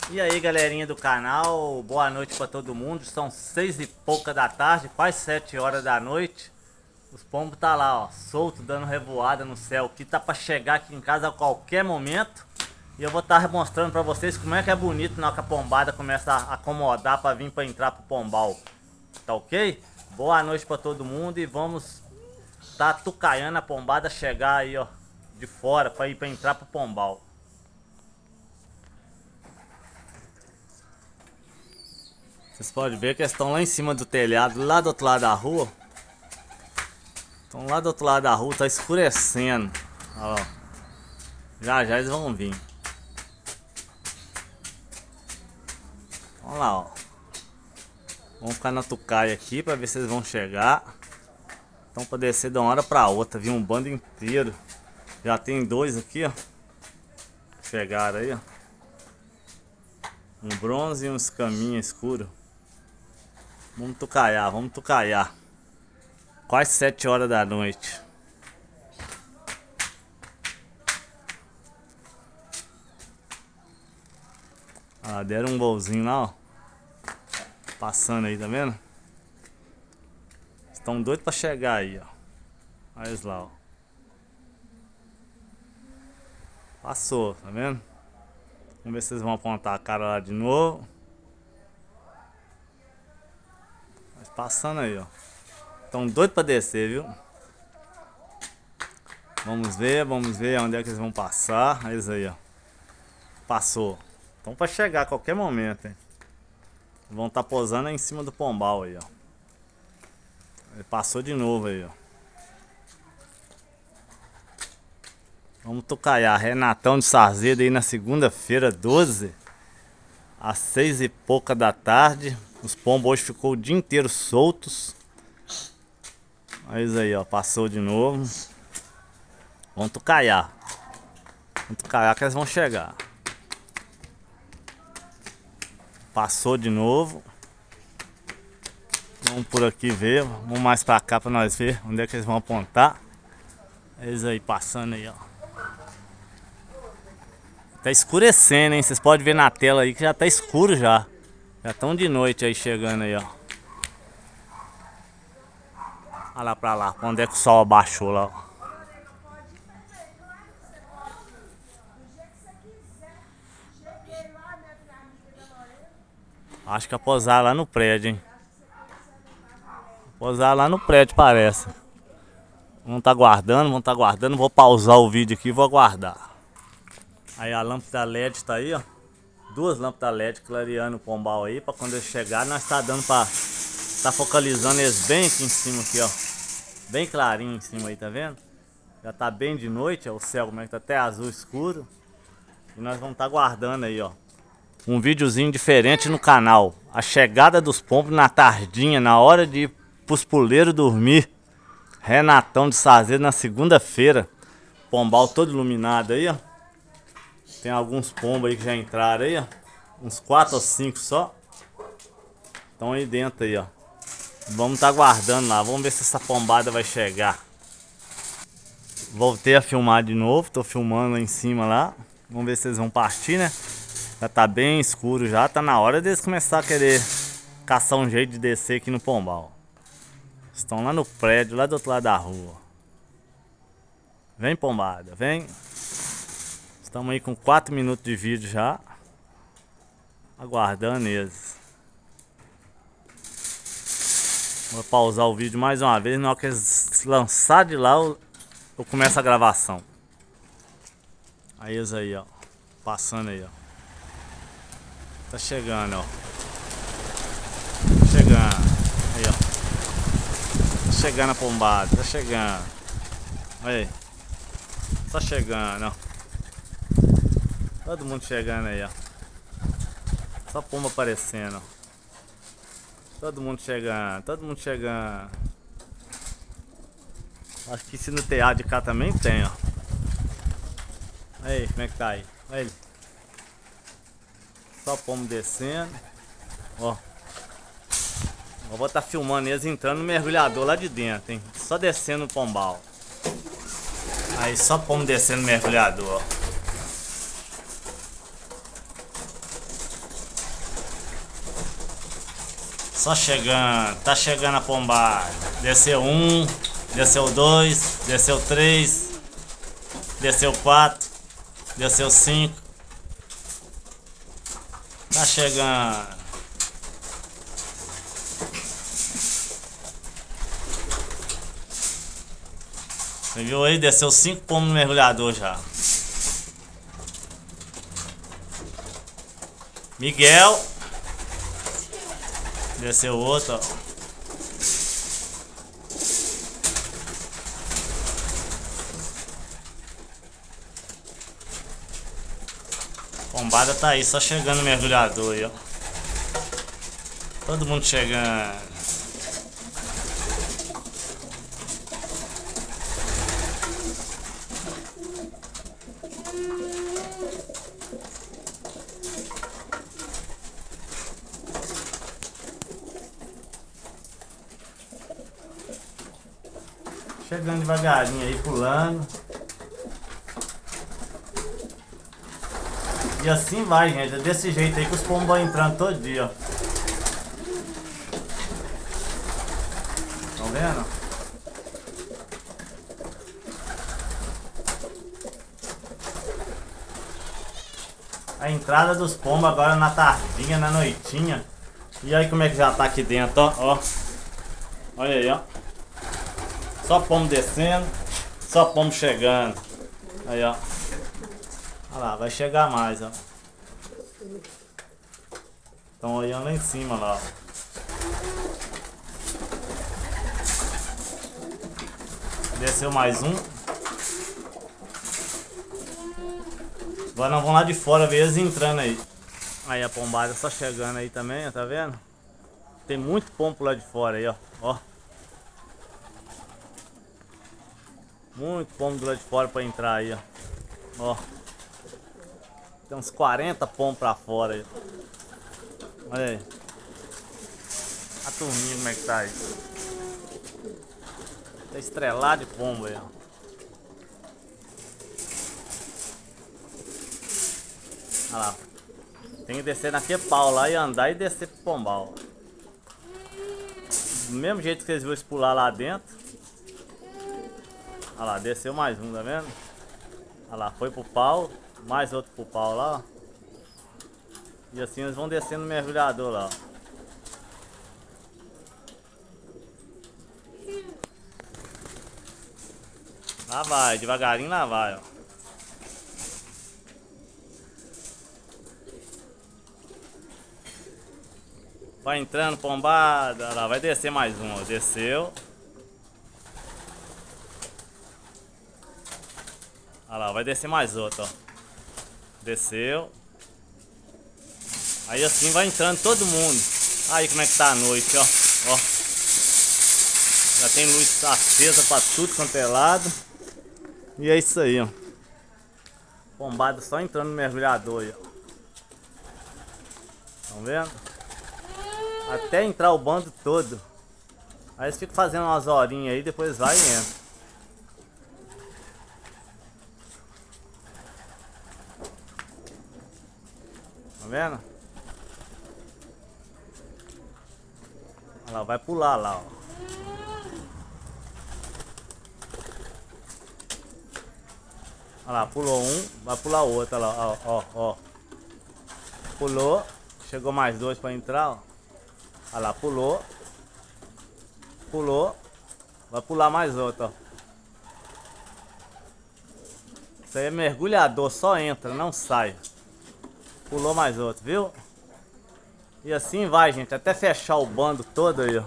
E aí, galerinha do canal, boa noite para todo mundo. São 6 e pouca da tarde, quase 7 horas da noite. Os pombos tá lá, ó, solto, dando revoada no céu, que tá para chegar aqui em casa a qualquer momento. E eu vou estar mostrando para vocês como é que é bonito na hora que a pombada começa a acomodar para vir para entrar pro pombal. Tá ok? Boa noite para todo mundo e vamos tá tucaiando a pombada chegar aí, ó, de fora para ir para entrar pro pombal. Vocês podem ver que eles estão lá em cima do telhado, lá do outro lado da rua. Estão lá do outro lado da rua, tá escurecendo. Ó, já já eles vão vir. Vamos lá, ó. Vamos ficar na tucaia aqui para ver se eles vão chegar. Então para descer de uma hora para outra, vi um bando inteiro. Já tem dois aqui, ó. Chegaram aí, ó. Um bronze e um escaminha escuro. Vamos tucaiar, vamos tucaiar. Quase 7 horas da noite. Ah, deram um golzinho lá, ó. Passando aí, tá vendo? Estão doidos pra chegar aí, ó. Olha eles lá, ó. Passou, tá vendo? Vamos ver se eles vão apontar a cara lá de novo. Mas passando aí, ó. Estão doidos pra descer, viu? Vamos ver onde é que eles vão passar. Olha eles aí, ó. Passou. Estão pra chegar a qualquer momento, hein? Vão estar posando aí em cima do pombal aí, ó. Ele passou de novo aí, ó. Vamos tucaiar. Renatão de Sarzedo aí na segunda-feira, 12. Às 6 e pouca da tarde. Os pombos hoje ficou o dia inteiro soltos. Olha isso aí, ó. Passou de novo. Vamos tucaiar. Vamos tucaiar que eles vão chegar. Passou de novo. Vamos por aqui ver. Vamos mais pra cá pra nós ver onde é que eles vão apontar. Eles aí passando aí, ó. Tá escurecendo, hein? Vocês podem ver na tela aí que já tá escuro já. Já estão de noite aí chegando aí, ó. Olha lá pra lá, onde é que o sol abaixou lá, ó. Acho que é posar lá no prédio, hein? Posar lá no prédio, parece. Vamos tá guardando. Vou pausar o vídeo aqui e vou aguardar. Aí a lâmpada LED tá aí, ó. Duas lâmpadas LED clareando o pombal aí. Pra quando eles chegar, nós tá dando pra... Tá focalizando eles bem aqui em cima, aqui, ó. Bem clarinho em cima aí, tá vendo? Já tá bem de noite, ó. O céu como é que tá até azul escuro. E nós vamos tá guardando aí, ó. Um videozinho diferente no canal. A chegada dos pombos na tardinha, na hora de ir pros puleiros dormir. Renatão de Sarzedo na segunda-feira. Pombal todo iluminado aí, ó. Tem alguns pombos aí que já entraram aí, ó. Uns 4 ou 5 só. Estão aí dentro aí, ó. Vamos tá guardando lá. Vamos ver se essa pombada vai chegar. Voltei a filmar de novo. Tô filmando lá em cima lá. Vamos ver se eles vão partir, né? Já tá bem escuro já. Tá na hora deles começar a querer caçar um jeito de descer aqui no pombal. Estão lá no prédio, lá do outro lado da rua. Vem, pombada, vem. Estamos aí com 4 minutos de vídeo já. Aguardando eles. Vou pausar o vídeo mais uma vez. Na hora que eles se lançar de lá, eu começo a gravação. Aí eles aí, ó. Passando aí, ó. Tá chegando, ó. Chegando. Aí, ó. Tá chegando a pombada. Tá chegando. Aí. Tá chegando, ó. Todo mundo chegando aí, ó. Só pomba aparecendo, ó. Todo mundo chegando, todo mundo chegando. Acho que se no telhado de cá também tem, ó. Aí, como é que tá aí? Olha ele. Só pombo descendo. Ó. Eu vou estar filmando eles entrando no mergulhador lá de dentro, hein. Só descendo o pombal. Aí, só pombo descendo no mergulhador, ó. Só chegando, tá chegando a pombada. Desceu 1, desceu 2, desceu 3, desceu 4, desceu 5. Tá chegando. Você viu aí? Desceu 5 pombos no mergulhador já. Miguel. Desceu outro, ó. Pombada tá aí, só chegando o mergulhador aí, ó. Todo mundo chegando. Chegando devagarinho aí, pulando. E assim vai, gente. É desse jeito aí que os pombos vão entrando todo dia, ó. Estão vendo? A entrada dos pombos agora na tardinha, na noitinha. E aí como é que já tá aqui dentro, ó. Olha aí, ó. Só pombo descendo, só pombo chegando. Aí, ó. Olha lá, vai chegar mais, ó. Estão olhando lá em cima, lá, ó. Desceu mais um. Agora nós vamos lá de fora ver eles entrando aí. Aí a pombada só chegando aí também, ó, tá vendo? Tem muito pombo lá de fora aí, ó. Ó. Muito pombo do lado de fora pra entrar aí, ó. Ó. Tem uns 40 pombos pra fora aí. Olha aí. A turminha como é que tá aí. Tá estrelado de pombo aí, ó. Olha lá. Tem que descer naquele pau lá e andar e descer pro pombal. Do mesmo jeito que vocês viram pular lá dentro. Olha lá, desceu mais um, tá vendo? Olha lá, foi pro pau, mais outro pro pau lá, ó. E assim eles vão descendo no mergulhador lá, ó. Lá vai, devagarinho lá vai, ó. Vai entrando pombada, olha lá, vai descer mais um, ó. Desceu. Olha lá, vai descer mais outro, ó. Desceu. Aí assim vai entrando todo mundo. Aí como é que tá a noite, ó. Ó. Já tem luz acesa pra tudo quanto é lado. E é isso aí, ó. Pombada só entrando no mergulhador aí, ó. Estão vendo? Até entrar o bando todo. Aí eles ficam fazendo umas horinhas aí, depois vai e entra. Tá vendo? Olha lá, vai pular lá, ó. Olha lá, pulou um, vai pular o outro, olha lá, ó, ó. Pulou, chegou mais dois pra entrar, ó. Olha lá, pulou. Pulou. Vai pular mais outro, ó. Isso aí é mergulhador, só entra, não sai. Pulou mais outro, viu? E assim vai, gente, até fechar o bando todo aí, ó.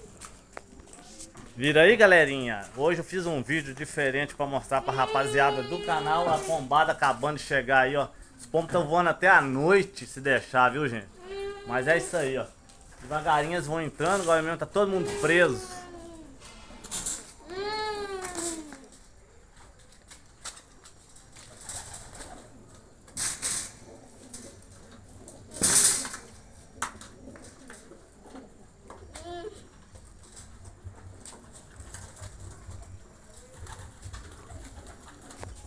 Vira aí, galerinha. Hoje eu fiz um vídeo diferente pra mostrar pra rapaziada do canal. A pombada acabando de chegar aí, ó. Os pombos estão voando até a noite, se deixar, viu, gente? Mas é isso aí, ó. Devagarinho eles vão entrando, agora mesmo tá todo mundo preso.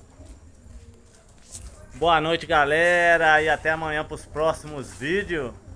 Boa noite, galera, e até amanhã para os próximos vídeos.